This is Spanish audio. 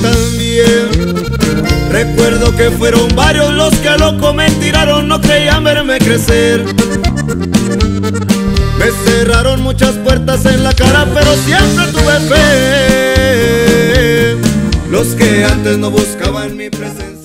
también. Recuerdo que fueron varios los que loco me tiraron, no creían verme crecer. Me cerraron muchas puertas en la cara, pero siempre tuve fe. Los que antes no buscaban mi presencia